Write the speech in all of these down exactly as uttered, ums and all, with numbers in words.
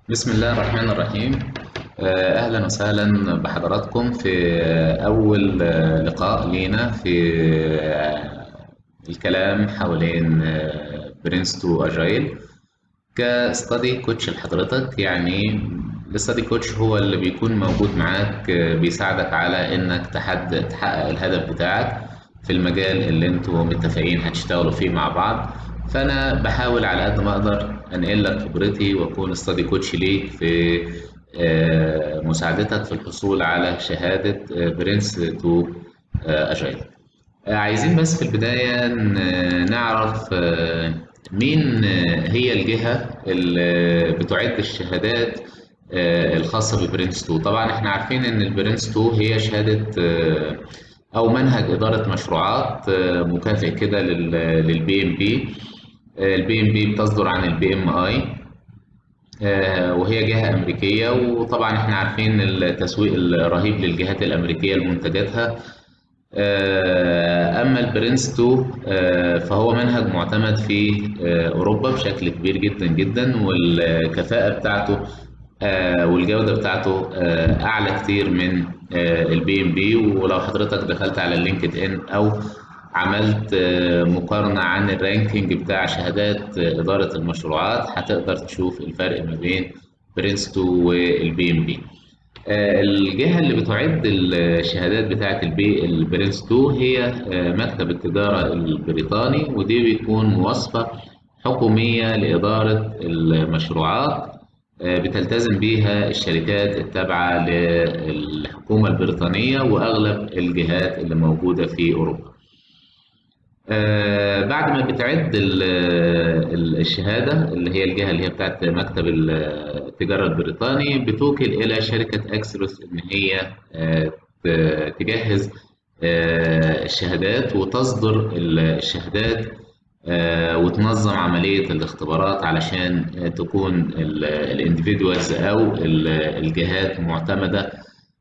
بسم الله الرحمن الرحيم. آه، أهلا وسهلا بحضراتكم في آه، أول آه، لقاء لينا في آه، الكلام حوالين برنس تو أجايل كستادي كوتش لحضرتك. يعني الستادي كوتش هو اللي بيكون موجود معاك، آه، بيساعدك على إنك تحدد تحقق الهدف بتاعك في المجال اللي انتوا متفقين هتشتغلوا فيه مع بعض. فأنا بحاول على قد ما أقدر أنقل لك خبرتي وأكون ستادي كوتش ليك في آه، مساعدتك في الحصول على شهادة برنس تو أجايل. عايزين بس في البداية ن- نعرف آه، مين آه، هي الجهة اللي بتعد الشهادات آه، الخاصة ببرنس تو. طبعا احنا عارفين ان البرنس تو هي شهادة آه، او منهج إدارة مشروعات آه، مكافئ كده للبي ام بي. البي ام بي بتصدر عن البي ام اي، وهي جهة أمريكية، وطبعا احنا عارفين التسويق الرهيب للجهات الأمريكية لمنتجاتها. آه، أما البرنس تو آه، فهو منهج معتمد في آه، أوروبا بشكل كبير جدا جدا، والكفاءة بتاعته آه، والجودة بتاعته آه، أعلى كتير من البي ام بي. ولو حضرتك دخلت على اللينكد إن أو عملت آه، مقارنة عن الرانكينج بتاع شهادات آه، إدارة المشروعات، هتقدر تشوف الفرق ما بين برنس تو والبي ام بي. آه، الجهة اللي بتعد الشهادات بتاعة البي البرنس تو هي آه، مكتب التجارة البريطاني، ودي بيكون مواصفة حكومية لإدارة المشروعات آه، بتلتزم بيها الشركات التابعة للحكومة البريطانية وأغلب الجهات اللي موجودة في أوروبا. آه، بعد ما بتعد ال- ال- الشهادة اللي هي الجهة اللي هي بتاعت مكتب ال- التجارة البريطاني، بتوكل إلى شركة أكسلوس إن هي آه، ت- تجهز آه، الشهادات وتصدر ال- الشهادات، آه، وتنظم عملية الاختبارات علشان آه، تكون الانديفيدوالز أو ال- الجهات معتمدة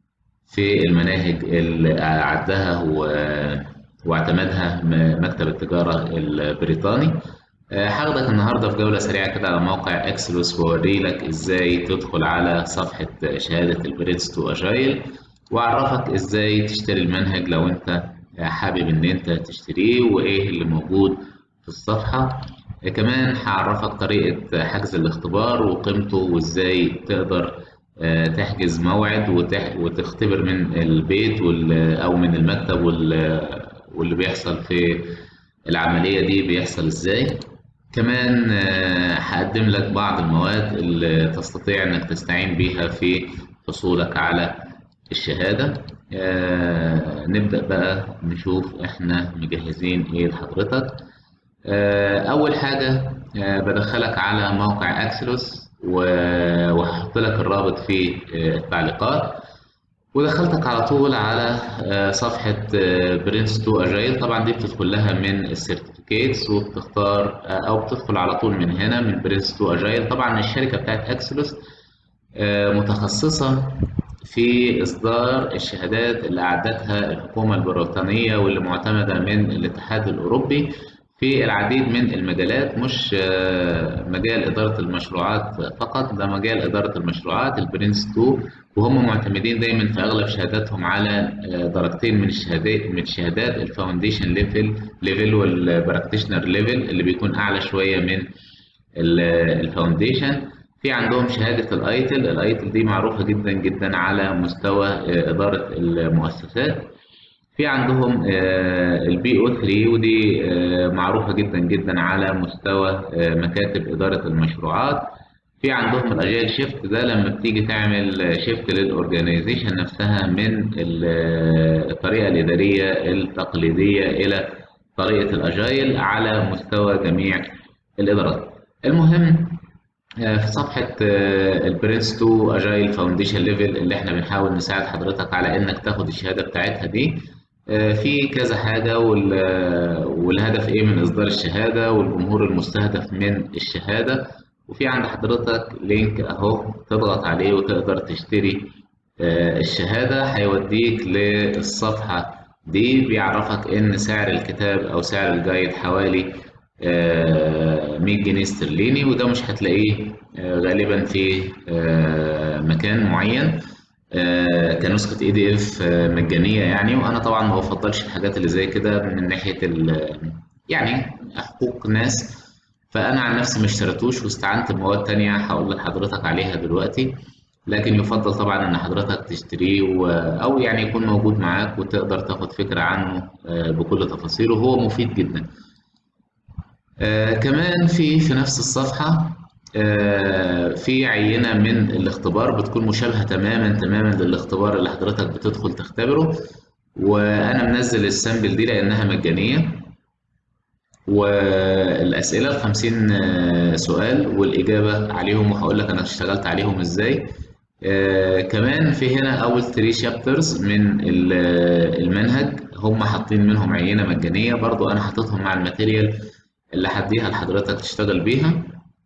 في المناهج اللي أعدها و- واعتمدها م- مكتب التجارة البريطاني. آه، هاخدك النهاردة في جولة سريعة كده على موقع أكسلوس، وأوري لك إزاي تدخل على صفحة شهادة البرنس تو أجايل، وأعرفك إزاي تشتري المنهج لو أنت حابب إن أنت تشتريه وإيه اللي موجود في الصفحة. آه، كمان هعرفك طريقة حجز الاختبار وقيمته، وإزاي تقدر آه، تحجز موعد وتح- وتختبر من البيت وال- أو من المكتب، وال- واللي بيحصل في العملية دي بيحصل إزاي. كمان آه، هقدم لك بعض المواد اللي تستطيع إنك تستعين بيها في حصولك على الشهادة. آه، نبدأ بقى نشوف إحنا مجهزين إيه لحضرتك. آه، أول حاجة آه، بدخلك على موقع أكسلوس، و- وهحط لك الرابط في آه، التعليقات. ودخلتك على طول على آه، صفحة برنس تو أجايل. طبعا دي بتدخل لها من السيرتيفيكيتس، وبتختار آه، أو بتدخل على طول من هنا من برنس تو أجايل. طبعا الشركة بتاعت أكسلوس آه، متخصصة في إصدار الشهادات اللي أعدتها الحكومة البريطانية واللي معتمدة من الاتحاد الأوروبي في العديد من المجالات، مش آه، مجال إدارة المشروعات فقط، ده مجال إدارة المشروعات البرنس تو. وهم معتمدين دايما في أغلب شهاداتهم على آه، درجتين من الشهادات من الشهادات الفاونديشن ليفل ليفل والبراكتيشنر ليفل، اللي بيكون أعلى شوية من الفاونديشن. في عندهم شهادة الايتل. الايتل دي معروفة جدا جدا على مستوى آه، إدارة المؤسسات. في عندهم البي او ثلاثة، ودي آه، معروفة جدا جدا على مستوى آه، مكاتب إدارة المشروعات. في عندهم الاجايل شيفت، ده لما بتيجي تعمل شيفت للاورجانيزيشن نفسها من ال- آه، الطريقة الإدارية التقليدية إلى طريقة الاجايل على مستوى جميع الإدارات. المهم آه، في صفحة البرنس تو اجايل فاونديشن ليفل اللي احنا بنحاول نساعد حضرتك على انك تاخد الشهادة بتاعتها دي، آه، في كذا حاجة، وال- آه، والهدف ايه من اصدار الشهادة والجمهور المستهدف من الشهادة. وفي عند حضرتك لينك اهو تضغط عليه وتقدر تشتري آه، الشهادة. هيوديك للصفحة دي، بيعرفك ان سعر الكتاب او سعر الجايد حوالي مية جنيه استرليني، وده مش هتلاقيه غالبا في مكان معين كنسخة اي دي اف مجانية يعني. وانا طبعا ما بفضلش الحاجات اللي زي كده من ناحية يعني حقوق ناس، فانا عن نفسي ما اشتريتوش واستعنت بمواد تانية هقول لحضرتك عليها دلوقتي. لكن يفضل طبعا ان حضرتك تشتريه و... او يعني يكون موجود معاك وتقدر تاخد فكرة عنه بكل تفاصيله، هو مفيد جدا. آه كمان في في نفس الصفحة آه في عينة من الاختبار بتكون مشابهة تماما تماما للاختبار اللي حضرتك بتدخل تختبره، وأنا منزل السامبل دي لأنها مجانية. والأسئلة الخمسين سؤال والإجابة عليهم، وهقول لك أنا اشتغلت عليهم إزاي. آه كمان في هنا أول ثلاثة شابترز من المنهج هم حاطين منهم عينة مجانية، برضو أنا حاططهم مع الماتيريال اللي هديها لحضرتك تشتغل بيها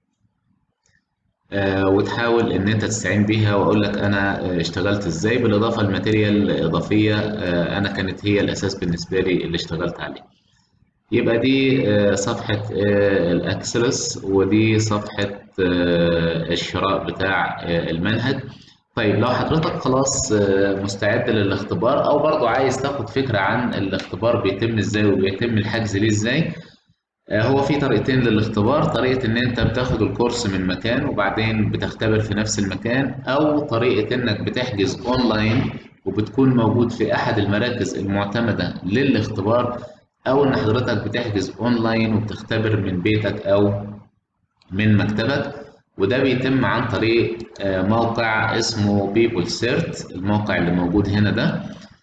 آه وتحاول ان انت تستعين بيها، واقول لك انا اشتغلت ازاي، بالاضافه لماتيريال اضافيه آه انا كانت هي الاساس بالنسبه لي اللي اشتغلت عليه. يبقى دي آه صفحه آه الاكسلس، ودي صفحه آه الشراء بتاع آه المنهج. طيب لو حضرتك خلاص آه مستعد للاختبار، او برضو عايز تاخد فكره عن الاختبار بيتم ازاي وبيتم الحجز ليه ازاي، هو في طريقتين للاختبار. طريقة إن أنت بتاخد الكورس من مكان وبعدين بتختبر في نفس المكان، أو طريقة إنك بتحجز أونلاين وبتكون موجود في أحد المراكز المعتمدة للاختبار، أو إن حضرتك بتحجز أونلاين وبتختبر من بيتك أو من مكتبك. وده بيتم عن طريق موقع اسمه بيبول سيرت، الموقع اللي موجود هنا ده.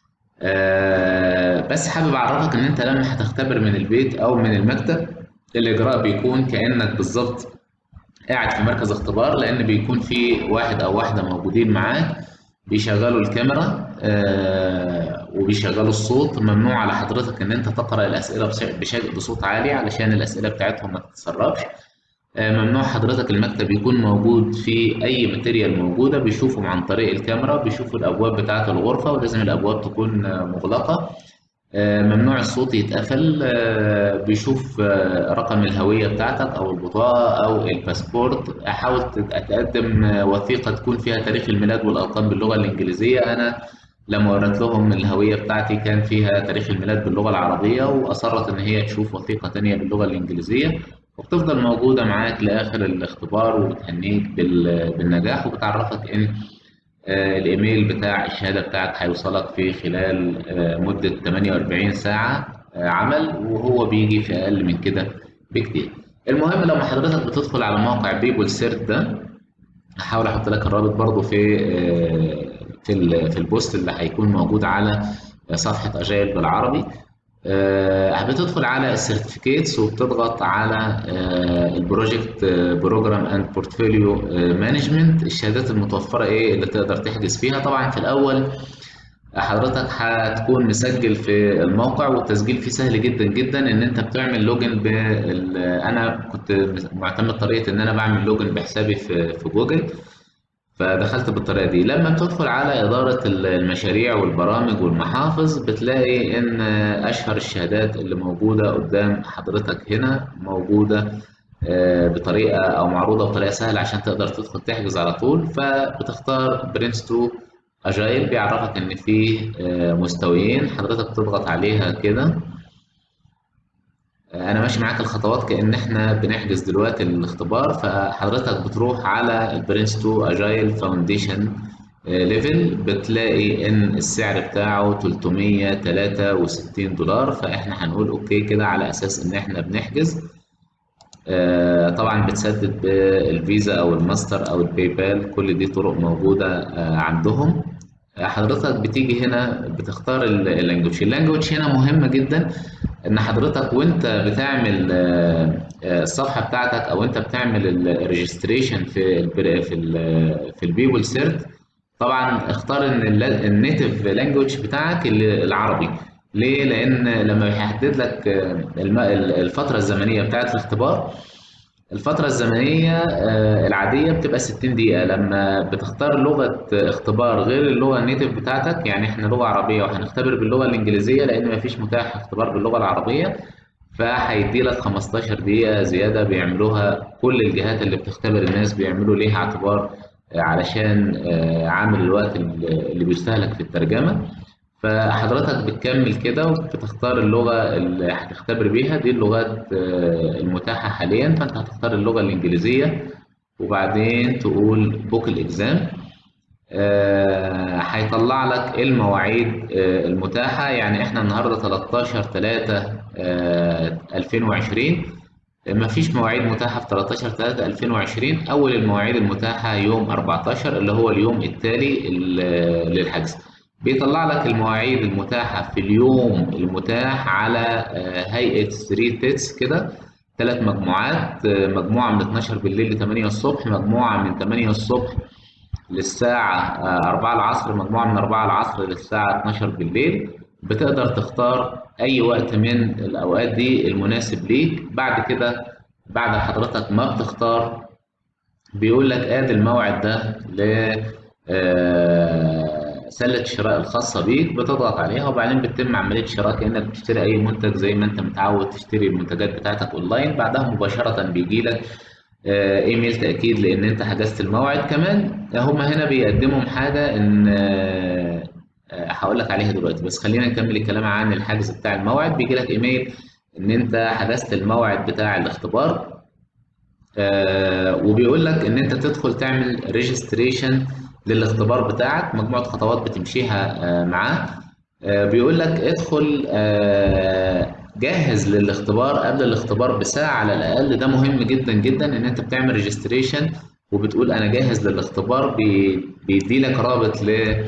أه بس حابب اعرفك ان انت لما هتختبر من البيت او من المكتب، الاجراء بيكون كانك بالظبط قاعد في مركز اختبار، لان بيكون في واحد او واحده موجودين معاك بيشغلوا الكاميرا أه وبيشغلوا الصوت. ممنوع على حضرتك ان انت تقرا الاسئله بشكل بصوت عالي علشان الاسئله بتاعتهم ما تتسربش. ممنوع حضرتك المكتب يكون موجود في اي ماتيريال موجوده، بيشوفهم عن طريق الكاميرا، بيشوفوا الابواب بتاعه الغرفه ولازم الابواب تكون مغلقه. ممنوع الصوت يتقفل. بيشوف رقم الهويه بتاعتك او البطاقه او الباسبورت. حاول تقدم وثيقه تكون فيها تاريخ الميلاد والارقام باللغه الانجليزيه. انا لما وريت لهم الهويه بتاعتي كان فيها تاريخ الميلاد باللغه العربيه، واصرت ان هي تشوف وثيقه تانية باللغه الانجليزيه، وبتفضل موجودة معاك لآخر الاختبار وبتهنيك بالنجاح، وبتعرفك إن الإيميل بتاع الشهادة بتاعك هيوصلك في خلال مدة ثمانية وأربعين ساعة عمل، وهو بيجي في أقل من كده بكتير. المهم لما حضرتك بتدخل على موقع بيبول سيرت ده، هحاول أحط لك الرابط برضو في في في البوست اللي هيكون موجود على صفحة أجايل بالعربي. آه بتدخل على السيرتيفيكيتس وبتضغط على آه البروجكت بروجرام اند بورتفوليو مانجمنت. الشهادات المتوفره ايه اللي تقدر تحجز فيها؟ طبعا في الاول حضرتك هتكون مسجل في الموقع، والتسجيل فيه سهل جدا جدا. ان انت بتعمل لوجن بال... انا كنت معتمد طريقه ان انا بعمل لوجن بحسابي في في جوجل، فدخلت بالطريقة دي. لما بتدخل على إدارة المشاريع والبرامج والمحافظ، بتلاقي إن أشهر الشهادات اللي موجودة قدام حضرتك هنا موجودة بطريقة أو معروضة بطريقة سهلة عشان تقدر تدخل تحجز على طول. فبتختار برنس تو أجايل، بيعرفك إن فيه مستويين، حضرتك تضغط عليها كده. انا ماشي معاك الخطوات كأن احنا بنحجز دلوقتي الاختبار. فحضرتك بتروح على البرنس تو اجايل فاونديشن ليفل، بتلاقي ان السعر بتاعه ثلاثمية وثلاثة وستين دولار، فاحنا هنقول اوكي كده على اساس ان احنا بنحجز. طبعا بتسدد بالفيزا او الماستر او الباي بال، كل دي طرق موجودة عندهم. حضرتك بتيجي هنا بتختار اللانجوج. اللانجوج هنا مهمة جدا، ان حضرتك وانت بتعمل الصفحه بتاعتك او انت بتعمل الريجستريشن في ال في ال في البيبول سيرت، طبعا اختار ان النيتيف لانجوج بتاعك العربي. ليه؟ لان لما بيحدد لك الفتره الزمنيه بتاعت الاختبار، الفترة الزمنية العادية بتبقى ستين دقيقة. لما بتختار لغة اختبار غير اللغة النيتف بتاعتك، يعني احنا لغة عربية وهنختبر باللغة الإنجليزية لأن مفيش متاح اختبار باللغة العربية، فهيدي لك خمستاشر دقيقة زيادة بيعملوها كل الجهات اللي بتختبر الناس، بيعملوا ليها اعتبار علشان عامل الوقت اللي بيستهلك في الترجمة. فحضرتك بتكمل كده وبتختار اللغة اللي هتختبر بيها. دي اللغات المتاحة حاليا، فانت هتختار اللغة الإنجليزية وبعدين تقول بوك الإكزام. هيطلع لك المواعيد آه، المتاحة. يعني احنا النهاردة تلتاشر تلاتة ألفين وعشرين، مفيش مواعيد متاحة في تلتاشر تلاتة ألفين وعشرين. أول المواعيد المتاحة يوم أربعتاشر اللي هو اليوم التالي للحجز. بيطلع لك المواعيد المتاحة في اليوم المتاح على آه، هيئة ثري تيتس كده، ثلاث مجموعات، آه، مجموعة من اتناشر بالليل ل تمانية الصبح، مجموعة من تمانية الصبح للساعة أربعة العصر، مجموعة من أربعة العصر للساعة اتناشر بالليل. بتقدر تختار أي وقت من الأوقات دي المناسب ليك. بعد كده بعد حضرتك ما بتختار بيقول لك آدي الموعد ده ل آه، سلة الشراء الخاصة بيك، بتضغط عليها وبعدين بتتم عملية الشراء كأنك بتشتري أي منتج زي ما أنت متعود تشتري المنتجات بتاعتك أونلاين. بعدها مباشرة بيجي لك آه، ايميل تاكيد لان انت حجزت الموعد. كمان هم هنا بيقدموا حاجه ان آه، آه، هقول لك عليها دلوقتي، بس خلينا نكمل الكلام عن الحجز بتاع الموعد. بيجي لك ايميل ان انت حجزت الموعد بتاع الاختبار، آه، وبيقول لك ان انت تدخل تعمل ريجستريشن للاختبار بتاعك، مجموعه خطوات بتمشيها آه، معاه. آه، بيقول لك ادخل آه، جاهز للاختبار قبل الاختبار بساعة على الأقل. ده مهم جدا جدا إن أنت بتعمل ريجستريشن وبتقول أنا جاهز للاختبار. بي- بيدي لك رابط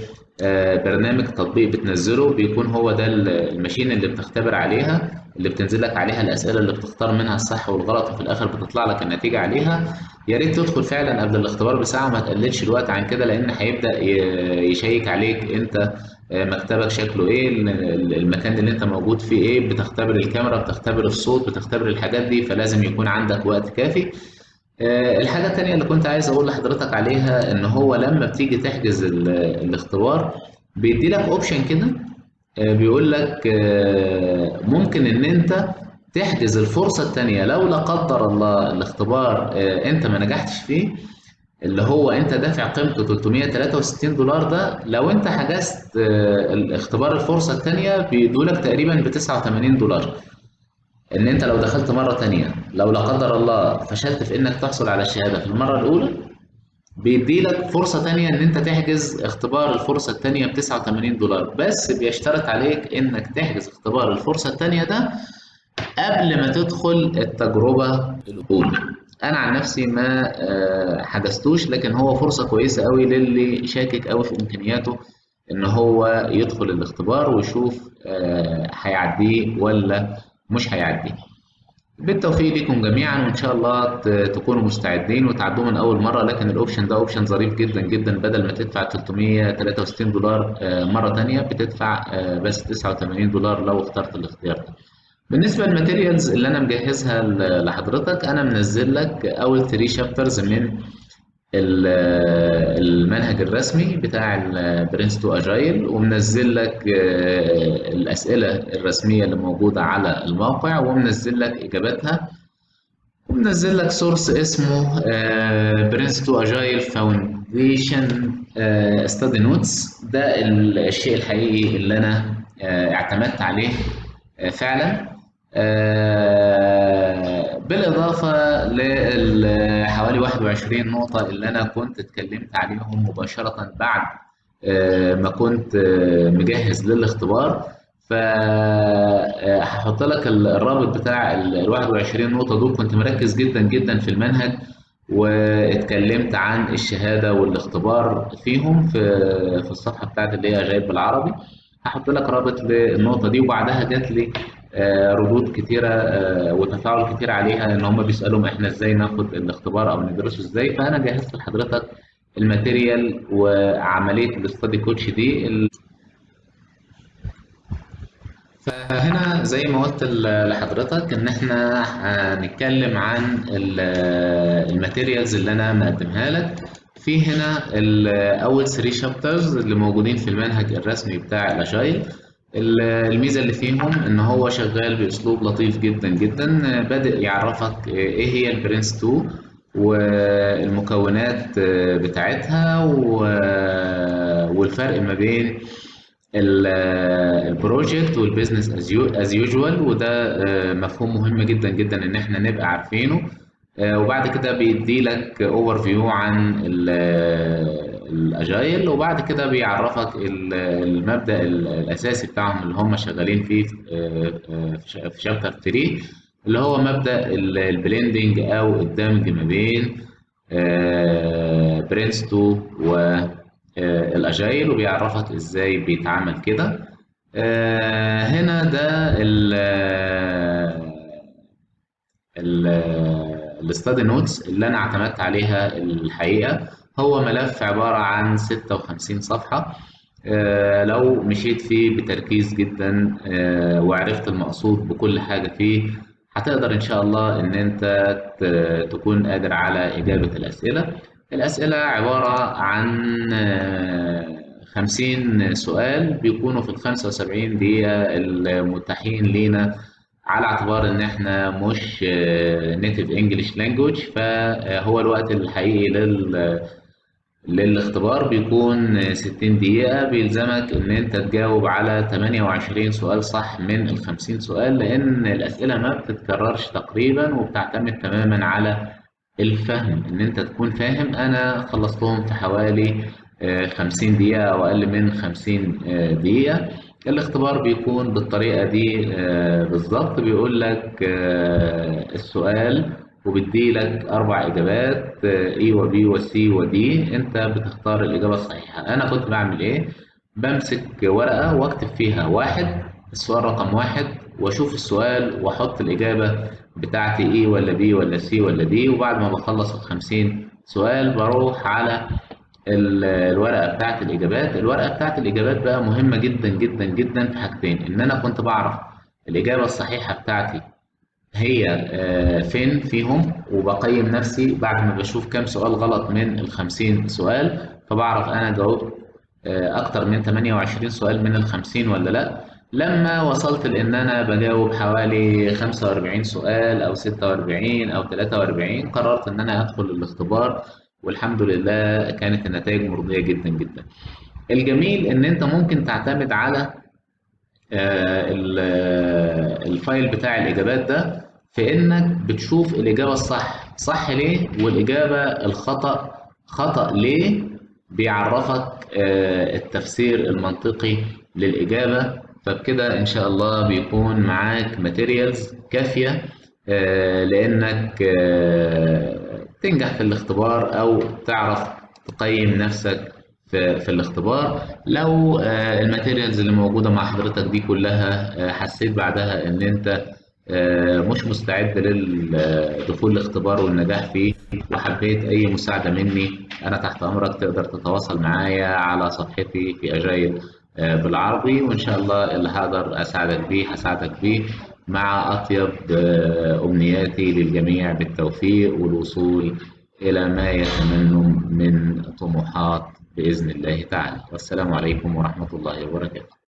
لبرنامج تطبيق بتنزله، بيكون هو ده الماشين اللي بتختبر عليها، اللي بتنزل لك عليها الأسئلة اللي بتختار منها الصح والغلط، وفي الآخر بتطلع لك النتيجة عليها. يا ريت تدخل فعلا قبل الاختبار بساعة، ما تقللش الوقت عن كده، لأن هيبدأ ي- يشيك عليك أنت مكتبك شكله ايه، المكان اللي انت موجود فيه ايه، بتختبر الكاميرا، بتختبر الصوت، بتختبر الحاجات دي، فلازم يكون عندك وقت كافي. آه، الحاجة التانية اللي كنت عايز اقول لحضرتك عليها ان هو لما بتيجي تحجز ال- الاختبار بيدي لك اوبشن كده، آه، بيقول لك آه، ممكن ان انت تحجز الفرصة التانية لو لا قدر الله الاختبار آه، انت ما نجحتش فيه، اللي هو انت دافع قيمته تلتمية وتلاتة وستين دولار. ده لو انت حجزت آه، الاختبار الفرصة التانية بيدولك تقريبا ب تسعة وتمانين دولار. ان انت لو دخلت مرة تانية لو لا قدر الله فشلت في انك تحصل على الشهادة في المرة الاولى، بيديلك فرصة تانية ان انت تحجز اختبار الفرصة التانية ب تسعة وتمانين دولار، بس بيشترط عليك انك تحجز اختبار الفرصة التانية ده قبل ما تدخل التجربة الأولى. أنا عن نفسي ما آه، حجزتوش، لكن هو فرصة كويسة قوي للي شاكك قوي في إمكانياته إن هو يدخل الاختبار ويشوف آه، هيعديه ولا مش هيعديه. بالتوفيق لكم جميعا، وإن شاء الله ت- تكونوا مستعدين وتعدوه من أول مرة. لكن الأوبشن ده أوبشن ظريف جدا جدا، بدل ما تدفع تلتمية وتلاتة وستين دولار آه، مرة تانية بتدفع آه، بس تسعة وتمانين دولار لو اخترت الاختيار ده. بالنسبة للماتيريالز اللي أنا مجهزها ل- لحضرتك، أنا منزل لك أول ثري شابترز من ال- المنهج الرسمي بتاع البرنس تو أجايل، ومنزل لك آه، الأسئلة الرسمية اللي موجودة على الموقع ومنزل لك إجاباتها، ومنزل لك سورس اسمه برنس تو أجايل فاونديشن ستادي نوتس. ده الشيء الحقيقي اللي أنا آه، اعتمدت عليه آه، فعلا، آه، بالإضافة لحوالي واحد وعشرين نقطة اللي أنا كنت اتكلمت عليهم مباشرة بعد آه، ما كنت آه، مجهز للاختبار. فهحط لك الرابط بتاع ال واحد وعشرين نقطة دول. كنت مركز جدا جدا في المنهج واتكلمت عن الشهادة والاختبار فيهم في في الصفحة بتاعت اللي هي جايب بالعربي. هحط لك رابط للنقطة دي، وبعدها جات لي آه، ردود كتيرة آه، وتفاعل كتير عليها ان هم بيسألوا احنا ازاي ناخد الاختبار او ندرسه ازاي. فانا جهزت لحضرتك الماتيريال وعملية الاستادي كوتش دي. فهنا زي ما قلت ل- لحضرتك ان احنا هنتكلم عن ال- الماتيريالز اللي انا مقدمها لك. في هنا ال- اول ثري شابترز اللي موجودين في المنهج الرسمي بتاع الاجايل، الميزة اللي فيهم إن هو شغال بأسلوب لطيف جدا جدا، بادئ يعرفك إيه هي البرنس اتنين والمكونات بتاعتها والفرق ما بين البروجكت والبيزنس از يوجوال، وده مفهوم مهم جدا جدا ان احنا نبقى عارفينه. وبعد كده بيدي لك اوفر فيو عن الاجايل، وبعد كده بيعرفك المبدأ الاساسي بتاعهم اللي هم شغالين فيه في شابتر تلاتة، اللي هو مبدأ البليندنج او الدمج ما بين برنس اتنين والاجايل، وبيعرفك ازاي بيتعمل كده. هنا ده ال الاستادي نوتس اللي انا اعتمدت عليها الحقيقه. هو ملف عباره عن ستة وخمسين صفحه، لو مشيت فيه بتركيز جدا وعرفت المقصود بكل حاجه فيه، هتقدر ان شاء الله ان انت تكون قادر على اجابه الاسئله. الاسئله عباره عن خمسين سؤال بيكونوا في ال خمسة وسبعين دقيقه المتاحين لينا، على اعتبار ان احنا مش نيتيف انجلش لانجوج، فهو الوقت الحقيقي لل للاختبار بيكون ستين دقيقة. بيلزمك ان انت تجاوب على تمانية وعشرين سؤال صح من ال خمسين سؤال، لان الاسئلة ما بتتكررش تقريبا وبتعتمد تماما على الفهم، ان انت تكون فاهم. انا خلصتهم في حوالي خمسين دقيقة او اقل من خمسين دقيقة. الاختبار بيكون بالطريقة دي بالظبط، بيقول لك السؤال وبيدي لك أربع إجابات إي وبي وسي ودي، أنت بتختار الإجابة الصحيحة. أنا كنت بعمل إيه؟ بمسك ورقة وأكتب فيها واحد، السؤال رقم واحد، وأشوف السؤال وأحط الإجابة بتاعتي إي ولا بي ولا سي ولا دي. وبعد ما بخلص الخمسين سؤال بروح على الورقة بتاعت الإجابات. الورقة بتاعت الإجابات بقى مهمة جدا جدا جدا في حاجتين: إن أنا كنت بعرف الإجابة الصحيحة بتاعتي هي فين فيهم، وبقيم نفسي بعد ما بشوف كام سؤال غلط من الخمسين سؤال، فبعرف أنا جاوبت أكتر من تمانية وعشرين سؤال من الخمسين ولا لأ. لما وصلت لأن أنا بجاوب حوالي خمسة وأربعين سؤال أو ستة وأربعين أو تلاتة وأربعين، قررت إن أنا أدخل الاختبار، والحمد لله كانت النتائج مرضية جدا جدا. الجميل إن أنت ممكن تعتمد على الفايل بتاع الإجابات ده في إنك بتشوف الإجابة الصح صح ليه، والإجابة الخطأ خطأ ليه، بيعرفك التفسير المنطقي للإجابة. فبكده إن شاء الله بيكون معاك ماتيريالز كافية لأنك تنجح في الاختبار أو تعرف تقيم نفسك في, في الاختبار. لو الماتيريالز اللي موجودة مع حضرتك دي كلها حسيت بعدها ان انت مش مستعد للدخول الاختبار والنجاح فيه، وحبيت اي مساعدة مني، انا تحت امرك. تقدر تتواصل معايا على صفحتي في اجايل بالعربي، وان شاء الله اللي هقدر اساعدك بيه هساعدك بيه، مع اطيب امنياتي للجميع بالتوفيق والوصول الى ما يتمنوا من طموحات بإذن الله تعالى. والسلام عليكم ورحمة الله وبركاته.